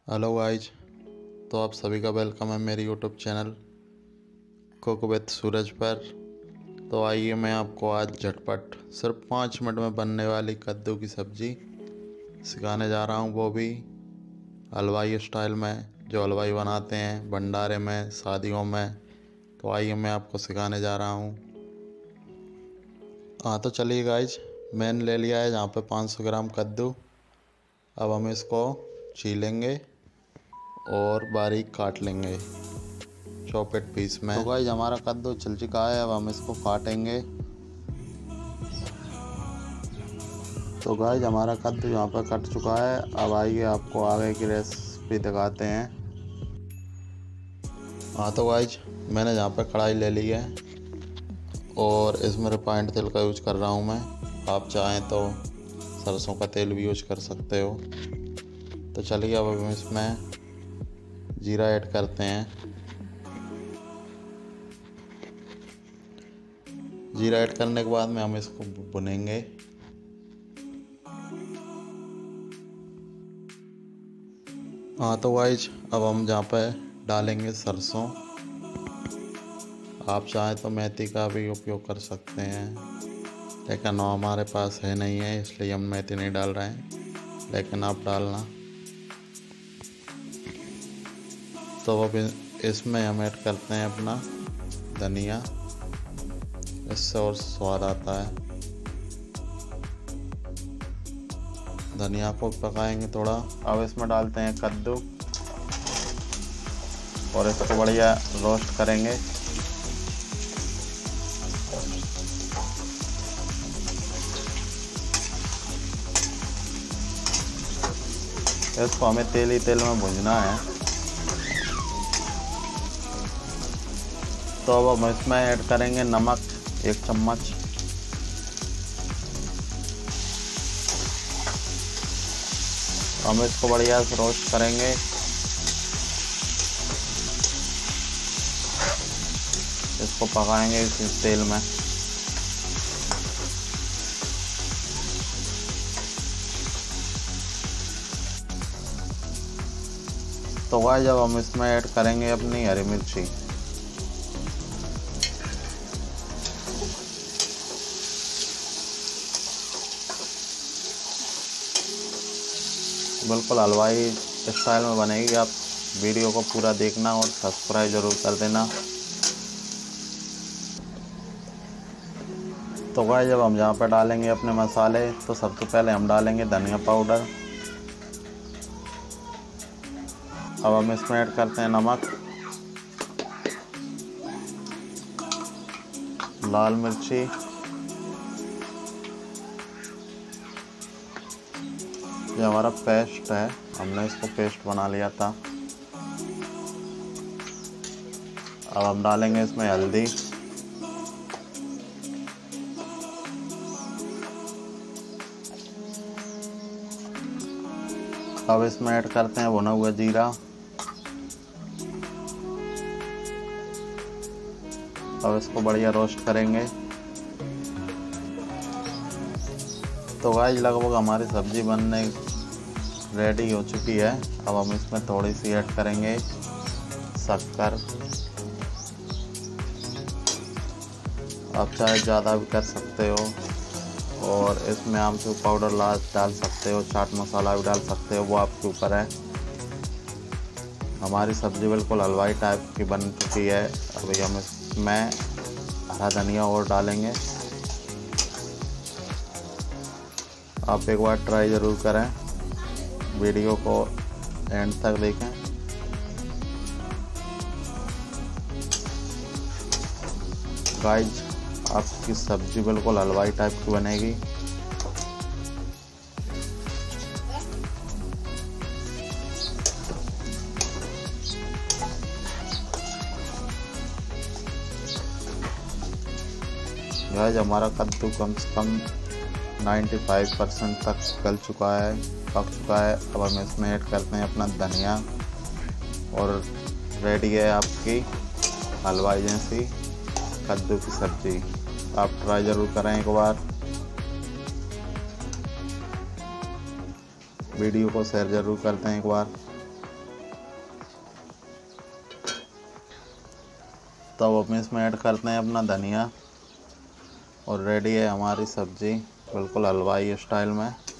Hello guys. तो आप सभी का वेलकम है मेरी YouTube channel cook with Suraj पर। तो आइए मैं आपको आज झटपट सिर्फ 5 मिनट में बनने वाली कद्दू की सब्ज़ी सिखाने जा रहा हूँ, वो भी हलवाई स्टाइल में, जो हलवाई बनाते हैं भंडारे में, शादियों में। तो आइए मैं आपको सिखाने जा रहा हूँ। हाँ तो चलिए गाइज, मैंने ले लिया है यहाँ पे 500 ग्राम कद्दू। अब हम इसको छीलेंगे और बारीक काट लेंगे चॉपेड पीस में। तो गाइस हमारा कद्दू छिल चुका है, अब हम इसको काटेंगे। तो गाइस हमारा कद्दू यहाँ पर कट चुका है। अब आइए आपको आगे की रेसिपी दिखाते हैं। हाँ तो गाइस मैंने यहाँ पर कढ़ाई ले ली है और इसमें रिफाइंड तेल का यूज कर रहा हूँ मैं। आप चाहें तो सरसों का तेल भी यूज कर सकते हो। तो चलिए अब हम इसमें जीरा ऐड करते हैं। जीरा ऐड करने के बाद में हम इसको भुनेंगे। हाँ तो गाइस अब हम जहाँ पे डालेंगे सरसों। आप चाहें तो मेथी का भी उपयोग कर सकते हैं, लेकिन हमारे पास है नहीं है, इसलिए हम मेथी नहीं डाल रहे हैं, लेकिन आप डालना। तो अब इसमें हम ऐड करते हैं अपना धनिया, इससे और स्वाद आता है। धनिया को पकाएंगे थोड़ा। अब इसमें डालते हैं कद्दू और इसको बढ़िया रोस्ट करेंगे। इसको हमें तेल ही तेल में भूनना है। तो अब हम इसमें ऐड करेंगे नमक 1 चम्मच। हम इसको बढ़िया से रोस्ट करेंगे। इसको पकाएंगे इस तेल में। तो गाइस जब हम इसमें ऐड करेंगे अपनी हरी मिर्ची। बिल्कुल हलवाई स्टाइल में बनेगी। आप वीडियो को पूरा देखना और सब्सक्राइब ज़रूर कर देना। तो गाइस जब हम यहाँ पर डालेंगे अपने मसाले, तो सबसे पहले हम डालेंगे धनिया पाउडर। अब हम इसमें ऐड करते हैं नमक, लाल मिर्ची, ये हमारा पेस्ट है, हमने इसको पेस्ट बना लिया था। अब हम डालेंगे इसमें हल्दी, अब इसमें ऐड करते हैं भुना हुआ जीरा। अब इसको बढ़िया रोस्ट करेंगे। तो गाइस लगभग हमारी सब्जी बनने रेडी हो चुकी है। अब हम इसमें थोड़ी सी ऐड करेंगे शक्कर। आप चाहे ज़्यादा भी कर सकते हो, और इसमें आमचूर पाउडर डाल सकते हो, चाट मसाला भी डाल सकते हो, वो आपके ऊपर है। हमारी सब्ज़ी बिल्कुल हलवाई टाइप की बन चुकी है। अभी हम इसमें हरा धनिया और डालेंगे। आप एक बार ट्राई ज़रूर करें, वीडियो को एंड तक देखें। गाइस आपकी सब्ज़ी बिल्कुल हलवाई टाइप की बनेगी। गाइस हमारा कद्दू कम से कम 95% तक गल चुका है, पक चुका है। अब हम इसमें ऐड करते हैं अपना धनिया, और रेडी है आपकी हलवाई जैसी कद्दू की सब्ज़ी। आप ट्राई ज़रूर करें एक बार। वीडियो को शेयर ज़रूर करते हैं एक बार। तो अब हम इसमें ऐड करते हैं अपना धनिया और रेडी है हमारी सब्जी बिल्कुल हलवाई स्टाइल में।